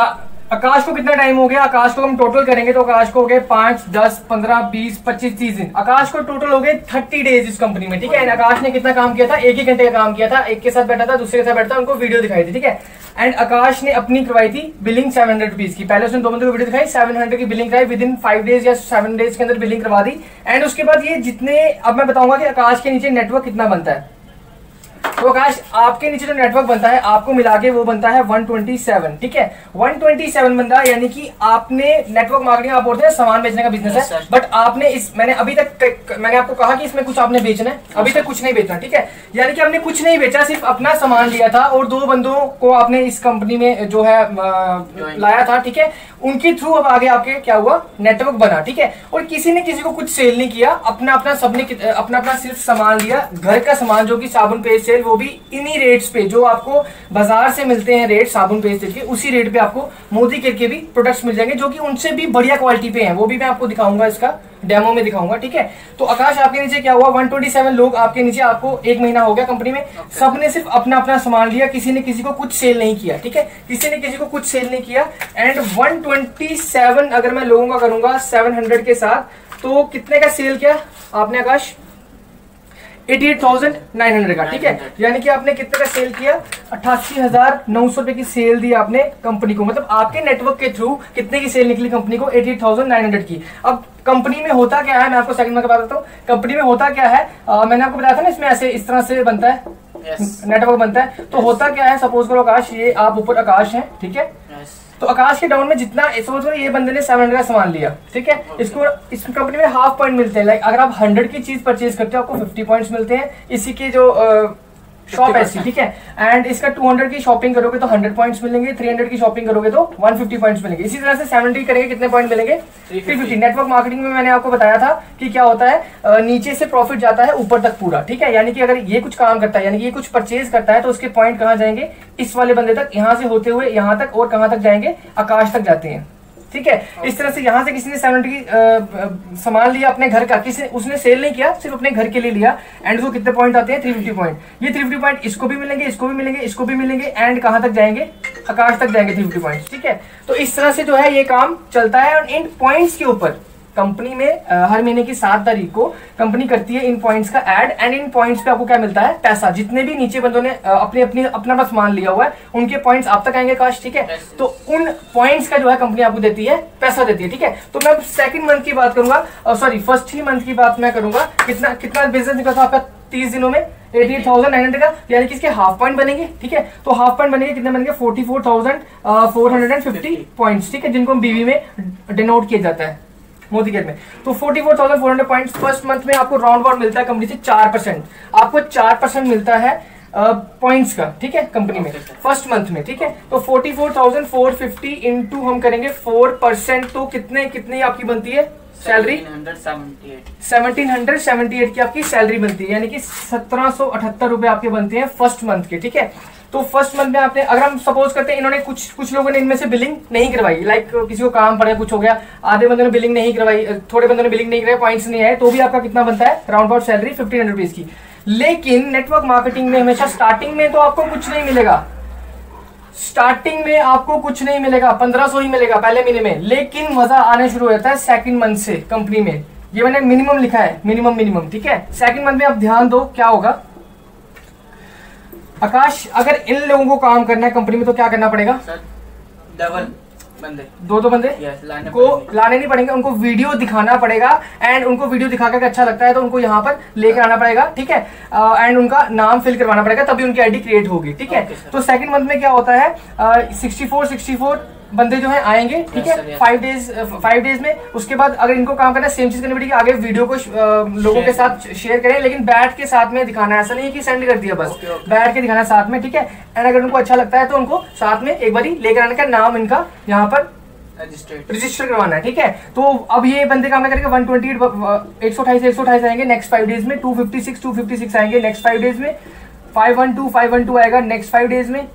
A: आकाश को कितना टाइम हो गया? आकाश को हम टोटल करेंगे तो आकाश को हो गए 5, 10, 15, 20, 25, 30 दिन। आकाश को टोटल हो गए 30 डेज इस कंपनी में, ठीक है। एंड आकाश ने कितना काम किया था? 1 ही घंटे का काम किया था। एक के साथ बैठा था, दूसरे के साथ बैठा था, उनको वीडियो दिखाई थी, ठीक है। एंड आकाश ने अपनी करवाई थी बिलिंग 700 रुपीज की। पहले उसने 2 बंदों को वीडियो दिखाई, 700 की बिलिंग कराई, विद इन 5 डेज या 7 डेज के अंदर बिलिंग करवा दी। एंड उसके बाद ये जितने, अब मैं बताऊंगा कि आकाश के नीचे नेटवर्क कितना बनता है। तो आकाश आपके नीचे जो नेटवर्क बनता है आपको मिला के वो बनता है 127, ठीक है। 127 बंदा, यानी कि आपने नेटवर्क मार्केटिंग, आप बोलते हैं सामान बेचने का बिजनेस है, बट आपने मैंने अभी तक मैंने आपको कहा कि इसमें कुछ आपने बेचना है, अभी तक कुछ नहीं बेचना, ठीक है। यानी कि आपने कुछ नहीं बेचा, सिर्फ अपना सामान लिया था और 2 बंदों को आपने इस कंपनी में जो है लाया था, ठीक है। उनके थ्रू अब आगे आपके क्या हुआ? नेटवर्क बना, ठीक है। और किसी ने किसी को कुछ सेल नहीं किया, अपना अपना सबने अपना अपना सिर्फ सामान लिया, घर का सामान, जो कि साबुन पेस्ट सेल, वो भी इन्हीं रेट्स पे जो आपको बाजार से मिलते हैं रेट साबुन पेस्ट तेल के, उसी रेट पे आपको मोदी केयर के भी प्रोडक्ट्स मिल जाएंगे, जो कि उनसे भी बढ़िया क्वालिटी पे हैं। वो भी मैं आपको दिखाऊंगा, इसका डेमो में दिखाऊंगा, ठीक है। तो आकाश आपके नीचे क्या हुआ? 127 लोग आपके नीचे, आपको 1 महीना हो गया कंपनी में। सबने सिर्फ अपना अपना सामान लिया, किसी ने किसी को कुछ सेल नहीं किया, ठीक है। किसी ने किसी को कुछ सेल नहीं किया। एंड 127 अगर मैं लोगों का करूंगा 700 के साथ, तो कितने का सेल किया आपने आकाश? 88,900 का, ठीक है। यानी कि आपने कितने का सेल किया? 88,900 रुपए की सेल दी आपने कंपनी को। मतलब आपके नेटवर्क के थ्रू कितने की सेल निकली कंपनी को? 88,900 की। अब कंपनी में होता क्या है, मैं आपको सेकंड में बताता हूँ। कंपनी में होता क्या है, मैंने आपको बताया था ना, इसमें ऐसे इस तरह से बनता है, नेटवर्क बनता है। तो होता क्या है, सपोज करो आकाश, ये आप ऊपर आकाश है, ठीक है। तो आकाश के डाउन में जितना, सपोज करो ये बंदे ने 700 का सामान लिया, ठीक है। इसको इस कंपनी में हाफ पॉइंट मिलते हैं। लाइक अगर आप 100 की चीज परचेज करते हो आपको 50 पॉइंट्स मिलते हैं, इसी के जो शॉप ऐसी, ठीक है। एंड इसका 200 की शॉपिंग करोगे तो 100 पॉइंट्स मिलेंगे, 300 की शॉपिंग करोगे तो 150 पॉइंट्स मिलेंगे। इसी तरह से 70 करेंगे, कितने पॉइंट मिलेंगे? 350। नेटवर्क मार्केटिंग में मैंने आपको बताया था कि क्या होता है, नीचे से प्रॉफिट जाता है ऊपर तक पूरा, ठीक है। यानी कि अगर ये कुछ काम करता है, यानी कि ये कुछ परचेज करता है, तो उसके पॉइंट कहाँ जाएंगे? इस वाले बंदे तक, यहाँ से होते हुए यहाँ तक, और कहाँ तक जाएंगे? आकाश तक जाते हैं, ठीक है। इस तरह से यहाँ से किसी ने 70 की सामान लिया अपने घर का, किसी उसने सेल नहीं किया, सिर्फ अपने घर के लिए लिया। एंड वो कितने पॉइंट आते हैं? 350 पॉइंट। ये 350 पॉइंट इसको भी मिलेंगे, इसको भी मिलेंगे, इसको भी मिलेंगे, एंड कहाँ तक जाएंगे? आकाश तक जाएंगे 350 पॉइंट, ठीक है। तो इस तरह से जो है ये काम चलता है। और इन पॉइंट्स के ऊपर कंपनी में हर महीने की 7 तारीख को कंपनी करती है इन पॉइंट्स का ऐड। एंड इन पॉइंट्स पे आपको क्या मिलता है? पैसा। जितने भी नीचे बंदों ने अपना सामान लिया हुआ है, उनके पॉइंट्स आप तक आएंगे काश, ठीक है। तो उन पॉइंट्स का जो है कंपनी आपको देती है, पैसा देती है, ठीक है। तो मैं सेकंड मंथ की बात करूंगा, सॉरी फर्स्ट ही मंथ की बात मैं करूंगा। कितना बिजनेस निकला था आपका 30 दिनों में? 88,900 का, यानी कि इसके हाफ पॉइंट बनेंगे, ठीक है। तो हाफ पॉइंट बनेंगे, कितने बनेंगे? 44,450 पॉइंट्स, ठीक है, जिनको बीवी में डिनोट किया जाता है मोदी केयर में। तो 44,400 पॉइंट्स फर्स्ट मंथ में आपको राउंड अबाउट मिलता है कंपनी से 4%। आपको 4% मिलता है पॉइंट्स का, ठीक है, कंपनी में फर्स्ट मंथ में, ठीक है। तो 44,450 इंटू हम करेंगे 4%, तो कितनी आपकी बनती है सैलरी? 1778 की आपकी सैलरी बनती है, यानी कि 1778 रुपए आपके बनते हैं फर्स्ट मंथ के, ठीक है। तो फर्स्ट मंथ में आपने, अगर हम सपोज करते हैं इन्होंने कुछ लोगों ने इनमें से बिलिंग नहीं करवाई, लाइक किसी को काम पड़ गया, कुछ हो गया, आधे बंदों ने बिलिंग नहीं करवाई, थोड़े बंदों ने बिलिंग नहीं करवाई, पॉइंट्स नहीं आए, तो भी आपका कितना बनता है? राउंड अबाउट सैलरी 1500 रुपीज की। लेकिन नेटवर्क मार्केटिंग में हमेशा स्टार्टिंग में तो आपको कुछ नहीं मिलेगा, स्टार्टिंग में आपको कुछ नहीं मिलेगा, 1500 ही मिलेगा पहले महीने में। लेकिन मजा आने शुरू हो जाता है सेकंड मंथ से कंपनी में। ये मैंने मिनिमम लिखा है, मिनिमम, ठीक है। सेकंड मंथ में आप ध्यान दो क्या होगा आकाश, अगर इन लोगों को काम करना है कंपनी में तो क्या करना पड़ेगा?
C: सर डबल बंदे,
A: 2 बंदे लाने नहीं पड़ेंगे, उनको वीडियो दिखाना पड़ेगा। एंड उनको वीडियो दिखा कर अच्छा लगता है तो उनको यहाँ पर लेकर आना पड़ेगा, ठीक है। एंड उनका नाम फिल करवाना पड़ेगा, तभी उनकी आईडी क्रिएट होगी, ठीक है। तो सेकंड मंथ में क्या होता है, 64 बंदे जो है आएंगे, ठीक है, 5 डेज में। उसके बाद अगर इनको काम करना है सेम चीज करनी पड़ेगी, आगे वीडियो को लोगों के साथ शेयर करें, लेकिन बैठ के साथ में दिखाना है, ऐसा नहीं है कि सेंड कर दिया बस, बैठ के दिखाना है साथ में, ठीक है। एंड अगर उनको अच्छा लगता है तो उनको साथ में एक बार लेकर आने का, नाम इनका यहाँ पर रजिस्टर करवाना है, ठीक है। तो अब ये बंदे काम करेंगे 128 आएंगे नेक्स्ट 5 डेज में, 256 आएंगे नेक्स्ट 5 डेज में, 512 आएगा नेक्स्ट 5 डेज में,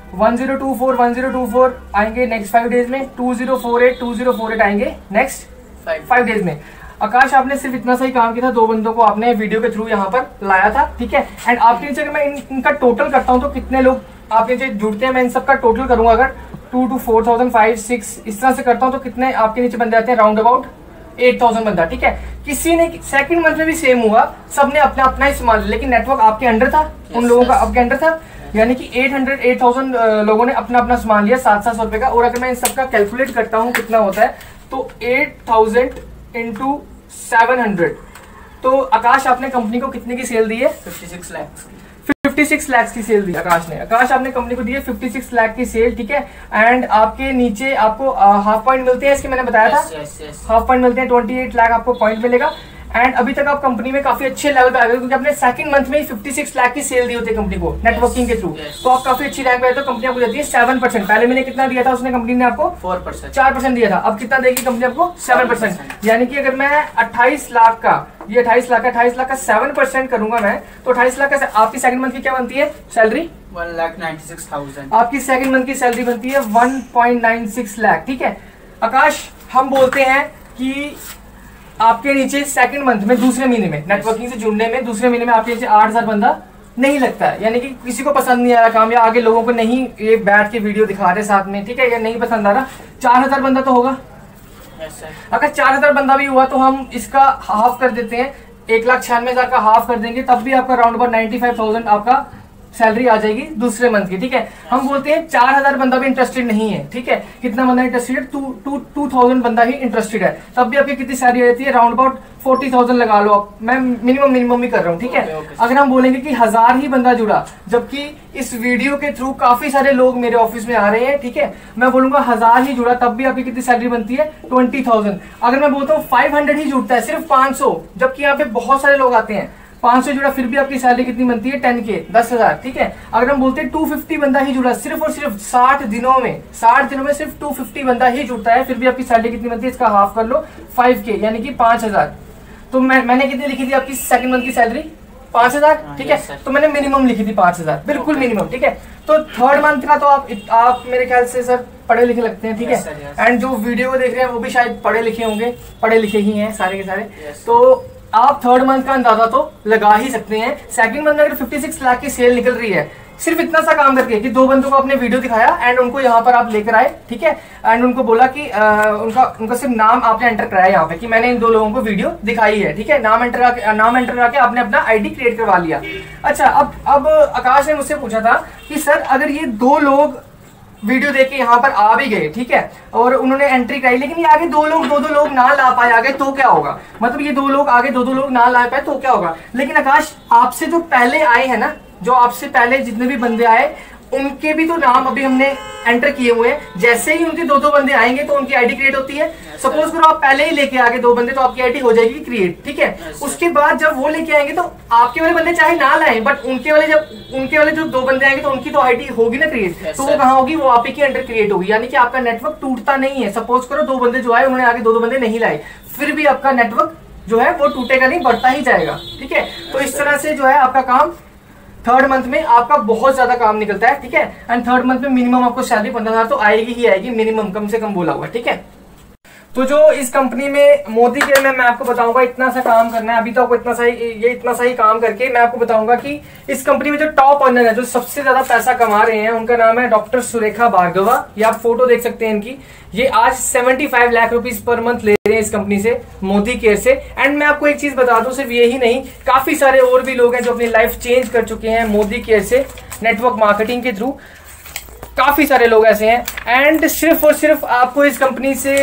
A: 1024 आएंगे नेक्स्ट 5 डेज में, 2048 आएंगे नेक्स्ट 5 डेज में। आकाश आपने सिर्फ इतना सा ही काम किया था, 2 बंदों को आपने वीडियो के थ्रू यहाँ पर लाया था, ठीक है। एंड आपके नीचे अगर मैं इनका टोटल करता हूँ तो कितने लोग आपके नीचे जुड़ते हैं, मैं इन सबका टोटल करूंगा अगर, 2 to 4,000, 5, 6 इस तरह से करता हूँ तो कितने आपके नीचे बन जाते हैं, राउंड अबाउट 8,000 बंदा। ठीक है, किसी ने सेकंड मंथ में भी सेम हुआ, सबने अपना अपना ही संभाल, लेकिन नेटवर्क आपके अंडर था, उन लोगों का आपके अंडर था, यानी कि 8,000 लोगों ने अपना अपना सामान लिया 700 रुपए का। और अगर मैं इन सबका कैलकुलेट करता हूँ कितना होता है, तो 8,000 इंटू 700, तो आकाश आपने कंपनी को कितने की सेल दी है?
C: 56 लाख
A: 56 लाख की सेल दी आकाश ने। आकाश आपने कंपनी को दी है 56 लाख की सेल। ठीक है, एंड आपके नीचे आपको हाफ पॉइंट मिलते हैं, इसके मैंने बताया था, हाफ पॉइंट मिलते हैं, 28 लाख आपको पॉइंट मिलेगा। एंड अभी तक आप कंपनी में काफी अच्छे लेवल पे आ गए, क्योंकि आपने सेकंड मंथ में ही 56 लाख की सेल दी होती है कंपनी को नेटवर्किंग के थ्रू, तो आप काफी अच्छी रैंक पे आए। तो कंपनी आपको देती है 7%। पहले मैंने कितना दिया था उसने, कंपनी ने आपको 4% दिया था, अब कितना देगी कंपनी आपको? 7%। यानी कि अगर मैं 28 लाख का, ये 28 लाख का 7% करूंगा मैं, तो 28 लाख का आपकी सेकंड मंथ की क्या बनती है सैलरी?
C: 1,96,000।
A: आपकी सेकंड मंथ की सैलरी बनती है 1.96 लाख। ठीक है आकाश, हम बोलते हैं कि आपके नीचे सेकंड मंथ में, दूसरे महीने में, नेटवर्किंग से जुड़ने में दूसरे महीने में आपके नीचे 8,000 बंदा नहीं लगता है, यानी कि किसी को पसंद नहीं आ रहा काम, या आगे लोगों को नहीं ये बैठ के वीडियो दिखा रहे साथ में, ठीक है, या नहीं पसंद आ रहा, 4,000 बंदा तो होगा। अगर 4,000 बंदा भी हुआ तो हम इसका हाफ कर देते हैं, 1,96,000 का हाफ कर देंगे, तब भी आपका राउंड अबाउट 95,000 आपका सैलरी आ जाएगी दूसरे मंथ की। ठीक है, हम बोलते हैं 4,000 बंदा भी इंटरेस्टेड नहीं है। ठीक है, कितना बंदा इंटरेस्टेड है? 2,000 बंदा ही इंटरेस्टेड है, तब भी आपकी कितनी सैलरी रहती है? राउंड अबाउट 40,000 लगा लो आप, मैं मिनिमम ही कर रहा हूँ। ठीक है, अगर हम बोलेंगे कि 1,000 ही बंदा जुड़ा, जबकि इस वीडियो के थ्रू काफी सारे लोग मेरे ऑफिस में आ रहे हैं, ठीक है, मैं बोलूंगा 1,000 ही जुड़ा, तब भी आपकी कितनी सैलरी बनती है? 20,000। अगर मैं बोलता हूँ 500 ही जुड़ता है, सिर्फ 500, जबकि यहाँ पे बहुत सारे लोग आते हैं, 500 जुड़ा, फिर भी आपकी सैलरी कितनी बनती है? 10K, 10,000। ठीक है, अगर हम बोलते हैं 250 बंदा ही जुड़ा, सिर्फ और सिर्फ 60 दिनों में सिर्फ 250 बंदा ही जुड़ता है, फिर भी आपकी सैलरी कितनी बनती है? इसका हाफ कर लो, 5K, यानी कि 5,000। तो मैंने कितनी लिखी थी आपकी सेकंड मंथ की सैलरी? 5,000। ठीक है, तो मैंने मिनिमम लिखी थी 5,000, बिल्कुल मिनिमम। ठीक है, तो थर्ड मंथ का तो आप मेरे ख्याल से सर पढ़े लिखे लगते हैं। ठीक है, एंड जो वीडियो को देख रहे हैं वो भी शायद पढ़े लिखे होंगे, पढ़े लिखे ही हैं सारे के सारे, तो आप थर्ड मंथ का अंदाजा तो लगा ही सकते हैं। सेकंड मंथ में अगर 56 लाख की सेल निकल रही है, सिर्फ इतना सा काम करके कि 2 बंदों को आपने वीडियो दिखाया एंड उनको यहाँ पर आप लेकर आए, ठीक है, एंड उनको बोला कि उनका सिर्फ नाम आपने एंटर कराया यहाँ पे कि मैंने इन 2 लोगों को वीडियो दिखाई है। ठीक है, नाम एंटर करके आपने अपना आईडी क्रिएट करवा लिया। अच्छा, अब आकाश ने मुझसे पूछा था कि सर अगर ये 2 लोग वीडियो देख के यहाँ पर आ भी गए, ठीक है, और उन्होंने एंट्री कराई, लेकिन ये आगे दो लोग ना ला पाए आगे, तो क्या होगा? मतलब ये 2 लोग आगे 2 लोग ना ला पाए तो क्या होगा? लेकिन आकाश, आपसे जो पहले आए हैं ना, जो आपसे पहले जितने भी बंदे आए, उनके भी तो नाम अभी हमने एंटर किए हुए हैं। जैसे ही उनके 2 बंदे आएंगे तो उनकी आईडी क्रिएट होती है। सपोज करो आप पहले ही लेके आगे 2 बंदे, तो आपकी आईडी हो जाएगी क्रिएट। ठीक है, उसके बाद जब वो लेके आएंगे तो आपके वाले बंदे चाहे ना लाए, बट उनके वाले जो 2 बंदे आएंगे तो उनकी तो आईडी होगी ना क्रिएट, तो वो कहाँ होगी? वो आप ही के अंडर क्रिएट होगी, यानी कि आपका नेटवर्क टूटता नहीं है। सपोज करो 2 बंदे जो आए उन्होंने आगे 2 बंदे नहीं लाए, फिर भी आपका नेटवर्क जो है वो टूटेगा नहीं, बढ़ता ही जाएगा। ठीक है, तो इस तरह से जो है आपका काम थर्ड मंथ में आपका बहुत ज्यादा काम निकलता है। ठीक है, एंड थर्ड मंथ में मिनिमम आपको सैलरी 15,000 तो आएगी ही आएगी, मिनिमम, कम से कम बोला हुआ। ठीक है, तो जो इस कंपनी में मोदी केयर में मैं आपको बताऊंगा इतना सा काम करना है अभी, तो आपको इतना सा ही काम करके मैं आपको बताऊंगा कि इस कंपनी में जो टॉप अर्नर है, जो सबसे ज्यादा पैसा कमा रहे हैं, उनका नाम है डॉक्टर सुरेखा भार्गवा। ये आप फोटो देख सकते हैं इनकी। ये आज 75 लाख रुपीज पर मंथ ले रहे हैं इस कंपनी से, मोदी केयर से। एंड मैं आपको एक चीज बता दूं, सिर्फ यही नहीं, काफी सारे और भी लोग हैं जो अपनी लाइफ चेंज कर चुके हैं मोदी केयर से, नेटवर्क मार्केटिंग के थ्रू। काफी सारे लोग ऐसे हैं। एंड सिर्फ और सिर्फ आपको इस कंपनी से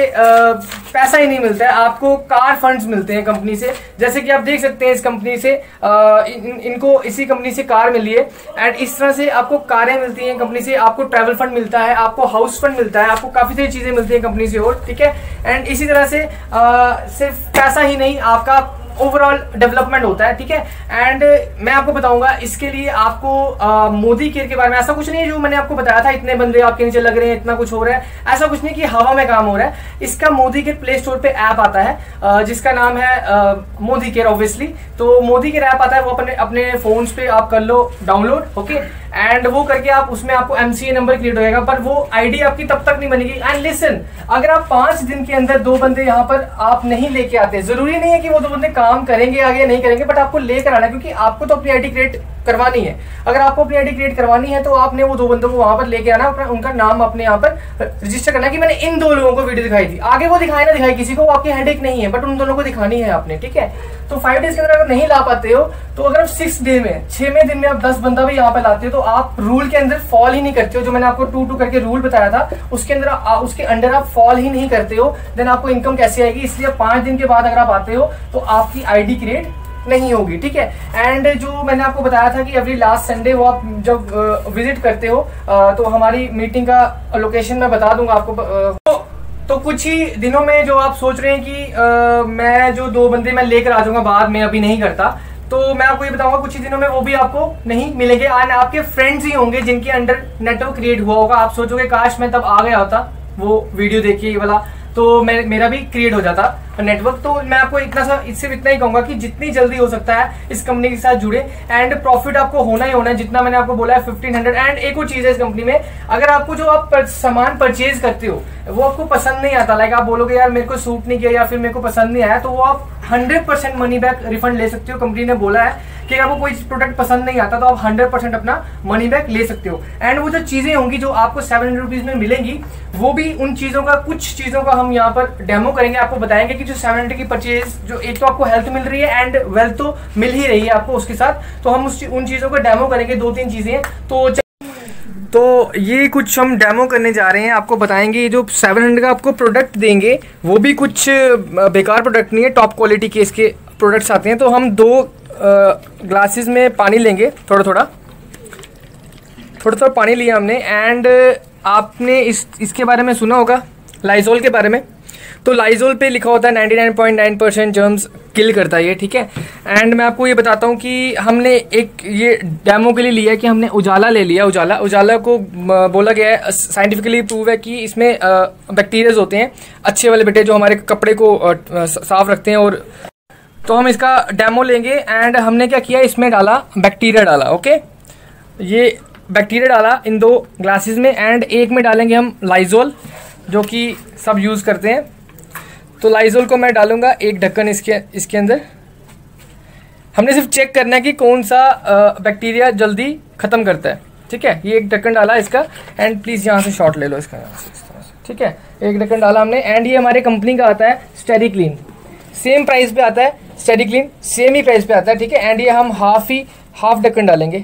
A: पैसा ही नहीं मिलता है, आपको कार फंड्स मिलते हैं कंपनी से। जैसे कि आप देख सकते हैं इस कंपनी से इनको इसी कंपनी से कार मिली है। एंड इस तरह से आपको कारें मिलती हैं कंपनी से, आपको ट्रैवल फंड मिलता है, आपको हाउस फंड मिलता है, आपको काफी सारी चीजें मिलती हैं कंपनी से और। ठीक है, एंड इसी तरह से सिर्फ पैसा ही नहीं, आपका ओवरऑल डेवलपमेंट होता है। ठीक है, एंड मैं आपको बताऊंगा इसके लिए आपको मोदी केयर के बारे में। ऐसा कुछ नहीं है जो मैंने आपको बताया था इतने बंदे आपके नीचे लग रहे हैं, इतना कुछ हो रहा है, ऐसा कुछ नहीं कि हवा में काम हो रहा है। इसका मोदी केयर प्ले स्टोर पे ऐप आता है जिसका नाम है मोदी केयर ऑब्वियसली। तो मोदी केयर ऐप आता है, वो अपने फोन्स पे आप कर लो डाउनलोड। ओके, एंड वो करके आप उसमें आपको MCA नंबर क्रिएट हो जाएगा, पर वो आईडी आपकी तब तक नहीं बनेगी। एंड लिसन, अगर आप 5 दिन के अंदर 2 बंदे यहाँ पर आप नहीं लेके आते, जरूरी नहीं है कि वो 2 बंदे काम करेंगे आगे नहीं करेंगे, बट आपको लेकर आना है, क्योंकि आपको तो अपनी आईडी क्रिएट करवानी है। अगर आपको अपनी आईडी क्रिएट करवानी है तो आपने वो 2 बंदों को वहां पर लेके आना, उनका नाम अपने यहाँ पर रजिस्टर करना कि मैंने इन 2 लोगों को वीडियो दिखाई थी। आगे वो दिखाए ना दिखाई किसी को, वो आपकी हेडेक नहीं है, बट उन दोनों को दिखानी है आपने, ठीक है। तो 5 डेज के अंदर अगर नहीं ला पाते हो तो अगर आप 6 डे में 6वें दिन में आप 10 बंदा भी यहाँ पे लाते हो तो आप रूल के अंदर फॉल ही नहीं करते हो। जो मैंने आपको 2-2 करके रूल बताया था उसके अंदर आप फॉल ही नहीं करते हो, देन आपको इनकम कैसे आएगी। इसलिए 5 दिन के बाद अगर आप आते हो तो आपकी आईडी क्रिएट नहीं होगी, ठीक है। एंड जो मैंने आपको बताया था कि एवरी लास्ट संडे वो आप जब विजिट करते हो तो हमारी मीटिंग का लोकेशन मैं बता दूंगा आपको। तो कुछ ही दिनों में जो आप सोच रहे हैं कि मैं जो 2 बंदे मैं लेकर आ जाऊंगा बाद में, अभी नहीं करता, तो मैं आपको ये बताऊंगा कुछ ही दिनों में वो भी आपको नहीं मिलेंगे। एंड आपके फ्रेंड्स ही होंगे जिनके अंडर नेटवर्क क्रिएट हुआ होगा। आप सोचोगे काश मैं तब आ गया होता, वो वीडियो देखिए ये वाला, तो मेरा भी क्रिएट हो जाता नेटवर्क। तो मैं आपको इससे इतना ही कहूंगा कि जितनी जल्दी हो सकता है इस कंपनी के साथ जुड़े, एंड प्रॉफिट आपको होना ही होना है, जितना मैंने आपको बोला है 1500। एंड एक और चीज है इस कंपनी में, अगर आपको जो आप सामान परचेज करते हो वो आपको पसंद नहीं आता, लाइक आप बोलोगे यार मेरे को सूट नहीं किया या फिर मेरे को पसंद नहीं आया, तो वो आप 100% मनी बैक रिफंड ले सकते हो। कंपनी ने बोला है कि अगर आपको कोई प्रोडक्ट पसंद नहीं आता तो आप 100% अपना मनी बैक ले सकते हो। एंड वो जो चीजें होंगी जो आपको 700 रुपीज में मिलेंगी, वो भी उन चीजों का, कुछ चीजों का हम यहाँ पर डेमो करेंगे, आपको बताएंगे कि जो 700 की परचेज, जो एक तो आपको हेल्थ मिल रही है एंड वेल्थ तो मिल ही रही है आपको उसके साथ, तो हम उन चीजों का डेमो करेंगे। 2-3 चीजें तो ये कुछ हम डेमो करने जा रहे हैं, आपको बताएंगे। ये जो 700 का आपको प्रोडक्ट देंगे वो भी कुछ बेकार प्रोडक्ट नहीं है, टॉप क्वालिटी के इसके प्रोडक्ट्स आते हैं। तो हम 2 ग्लासेस में पानी लेंगे, थोड़ा थोड़ा पानी लिया हमने। एंड आपने इसके बारे में सुना होगा, लाइजोल के बारे में। तो लाइजोल पे लिखा होता है 99.9% जर्म्स किल करता है ये, ठीक है। एंड मैं आपको ये बताता हूँ कि हमने एक ये डेमो के लिए लिया है कि हमने उजाला ले लिया। उजाला को बोला गया है, साइंटिफिकली प्रूव है कि इसमें बैक्टीरियाज होते हैं अच्छे वाले बेटे, जो हमारे कपड़े को साफ रखते हैं। और तो हम इसका डेमो लेंगे। एंड हमने क्या किया, इसमें डाला बैक्टीरिया डाला, ओके। ये बैक्टीरिया डाला इन 2 ग्लासेस में, एंड एक में डालेंगे हम लाइजोल, जो कि सब यूज़ करते हैं। तो लाइजोल को मैं डालूंगा 1 ढक्कन इसके अंदर। हमने सिर्फ चेक करना है कि कौन सा बैक्टीरिया जल्दी ख़त्म करता है, ठीक है। ये 1 ढक्कन डाला इसका। एंड प्लीज़ यहाँ से शॉट ले लो इसका, ठीक है। 1 ढक्कन डाला हमने। एंड ये हमारे कंपनी का आता है स्टेरिक्लीन, सेम प्राइस पे आता है स्टेरिक्लीन, सेम ही प्राइस पे आता है, ठीक है। एंड ये हम हाफ ढक्कन डालेंगे,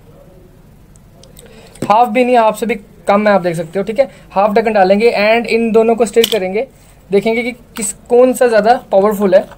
A: हाफ भी नहीं, हाफ से भी कम है, आप देख सकते हो, ठीक है। हाफ ढक्कन डालेंगे। एंड इन दोनों को स्टिर करेंगे, देखेंगे कि कौन सा ज़्यादा पावरफुल है।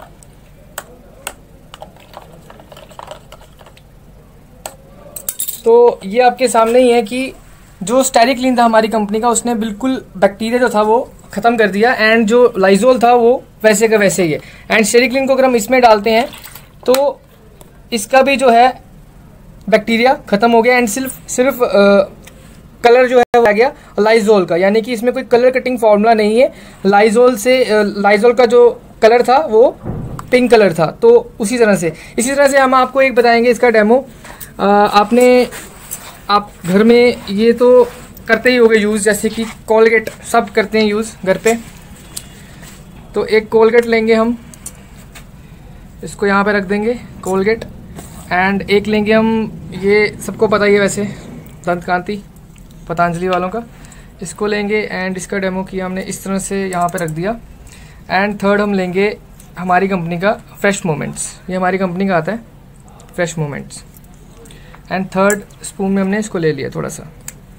A: तो ये आपके सामने ही है कि जो स्टेरिक्लीन था हमारी कंपनी का, उसने बिल्कुल बैक्टीरिया जो था वो ख़त्म कर दिया। एंड जो लाइजोल था वो वैसे का वैसे ही है। एंड स्टेरिक्लीन को अगर हम इसमें डालते हैं तो इसका भी जो है बैक्टीरिया ख़त्म हो गया। एंड सिर्फ कलर जो है वो आ गया लाइजोल का, यानी कि इसमें कोई कलर कटिंग फॉर्मूला नहीं है। लाइजोल का जो कलर था वो पिंक कलर था। तो इसी तरह से हम आपको एक बताएंगे इसका डेमो। आप घर में ये तो करते ही होगे यूज़, जैसे कि कोलगेट सब करते हैं यूज़ घर पे। तो एक कोलगेट लेंगे हम, इसको यहाँ पे रख देंगे कोलगेट। एंड एक लेंगे हम, ये सबको पता ही है वैसे, दंत कांति पतंजलि वालों का, इसको लेंगे। एंड इसका डेमो किया हमने, इस तरह से यहाँ पे रख दिया। एंड थर्ड हम लेंगे हमारी कंपनी का फ्रेश मोमेंट्स, ये हमारी कंपनी का आता है fresh moments. And third spoon में हमने इसको ले लिया थोड़ा सा,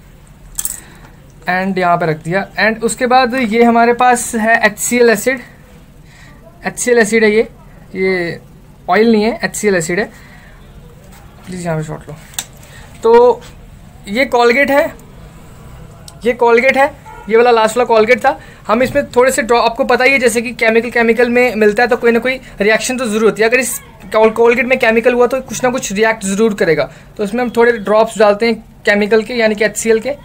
A: एंड यहाँ पे रख दिया। एंड उसके बाद ये हमारे पास है HCl एसिड है, ये ऑयल नहीं है, HCl एसिड है। प्लीज़ यहाँ पे शॉट लो। तो ये कोलगेट है, ये वाला लास्ट वाला कोलगेट था। हम इसमें थोड़े से ड्रॉप, आपको पता ही है जैसे कि केमिकल में मिलता है तो कोई ना कोई रिएक्शन तो ज़रूर होती है। अगर इस कोलगेट में केमिकल हुआ तो कुछ ना कुछ रिएक्ट ज़रूर करेगा। तो इसमें हम थोड़े ड्रॉप्स डालते हैं केमिकल के, यानी कि HCl के।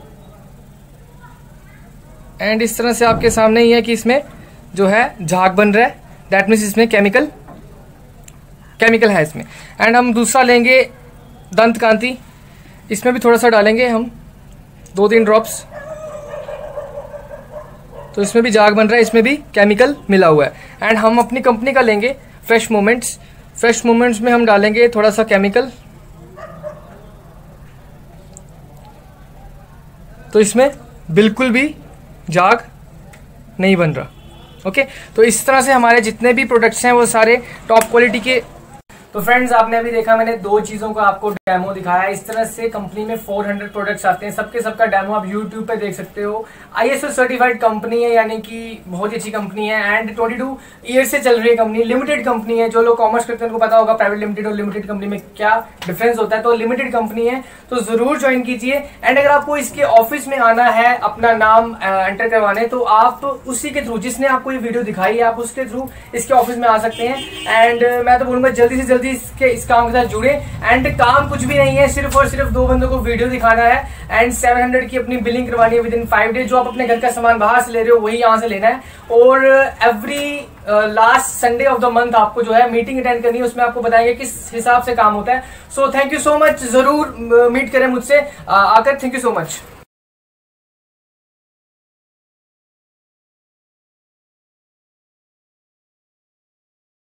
A: एंड इस तरह से आपके सामने ही है कि इसमें जो है झाग बन रहा है, दैट मीन्स इसमें केमिकल है इसमें। एंड हम दूसरा लेंगे दंत कांति, इसमें भी थोड़ा सा डालेंगे हम 2-3 ड्रॉप्स। तो इसमें भी झाग बन रहा है, इसमें भी केमिकल मिला हुआ है। एंड हम अपनी कंपनी का लेंगे फ्रेश मोमेंट्स में हम डालेंगे थोड़ा सा केमिकल, तो इसमें बिल्कुल भी जाग नहीं बन रहा। ओके, तो इस तरह से हमारे जितने भी प्रोडक्ट्स हैं वो सारे टॉप क्वालिटी के। तो फ्रेंड्स, आपने अभी देखा, मैंने दो चीजों का आपको डेमो दिखाया। इस तरह से कंपनी में 400 प्रोडक्ट्स आते हैं, सबके सबका डेमो आप YouTube पे देख सकते हो। ISO सर्टिफाइड कंपनी है, यानी कि बहुत ही अच्छी कंपनी है एंड 22 ईयर से चल रही है कंपनी। लिमिटेड कंपनी है, जो लोग कॉमर्स करते हैं उनको पता होगा प्राइवेट लिमिटेड और लिमिटेड कंपनी में क्या डिफरेंस होता है। तो लिमिटेड कंपनी है, तो जरूर ज्वाइन कीजिए। एंड अगर आपको इसके ऑफिस में आना है अपना नाम एंटर करवाने, तो आप उसी के थ्रू, जिसने आपको ये वीडियो दिखाई है, आप उसके थ्रू इसके ऑफिस में आ सकते हैं। एंड मैं तो बोलूंगा जल्दी से जल्दी इस काम के साथ जुड़े। एंड काम कुछ भी नहीं है, सिर्फ और सिर्फ 2 बंदों को वीडियो दिखाना है एंड 700 की अपनी बिलिंग करवानी है विद इन 5 डेज। जो आप अपने घर का सामान बाहर से ले रहे हो वही यहाँ से लेना है। और every last Sunday of the month आपको जो है मीटिंग अटेंड करनी है, उसमें आपको बताएंगे किस हिसाब से काम होता है। So thank you so much, जरूर मीट करें मुझसे आकर। Thank you so much.